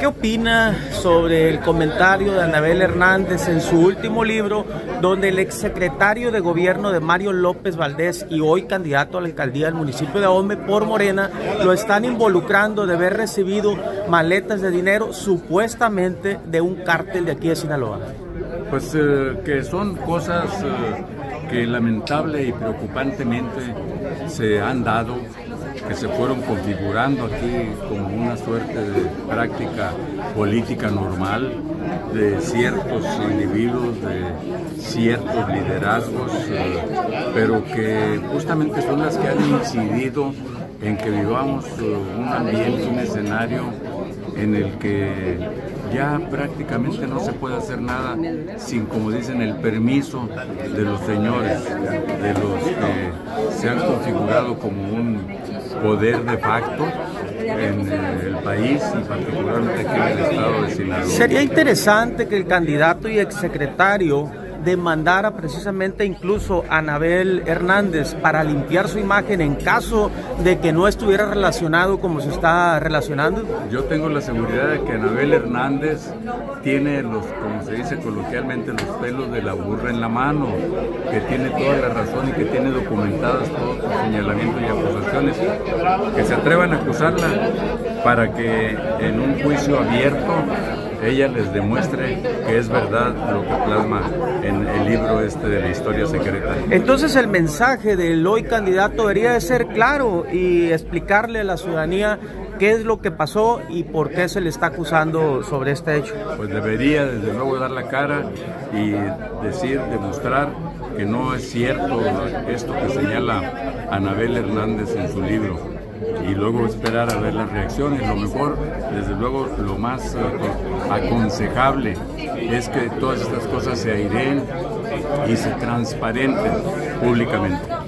¿qué opina sobre el comentario de Anabel Hernández en su último libro, donde el exsecretario de gobierno de Mario López Valdés y hoy candidato a la alcaldía del municipio de Ahome por Morena lo están involucrando de haber recibido maletas de dinero supuestamente de un cártel de aquí de Sinaloa? Pues que son cosas que lamentable y preocupantemente se han dado, que se fueron configurando aquí como una suerte de práctica política normal de ciertos individuos, de ciertos liderazgos, pero que justamente son las que han incidido en que vivamos un ambiente, un escenario en el que ya prácticamente no se puede hacer nada sin, como dicen, el permiso de los señores, de los que se han configurado como un poder de facto en el país y particularmente aquí en el estado de Sinaloa. Sería interesante que el candidato y exsecretario demandara precisamente incluso a Anabel Hernández para limpiar su imagen en caso de que no estuviera relacionado como se está relacionando. Yo tengo la seguridad de que Anabel Hernández tiene los, como se dice coloquialmente, los pelos de la burra en la mano, que tiene toda la razón y que tiene documentadas todos sus señalamientos y acusaciones, que se atrevan a acusarla para que en un juicio abierto ella les demuestre que es verdad lo que plasma en el libro de la historia secreta. Entonces el mensaje del hoy candidato debería de ser claro y explicarle a la ciudadanía qué es lo que pasó y por qué se le está acusando sobre este hecho. Pues debería desde luego dar la cara y demostrar que no es cierto esto que señala Anabel Hernández en su libro. Y luego esperar a ver las reacciones. Lo mejor, desde luego, lo más aconsejable es que todas estas cosas se aireen y se transparenten públicamente.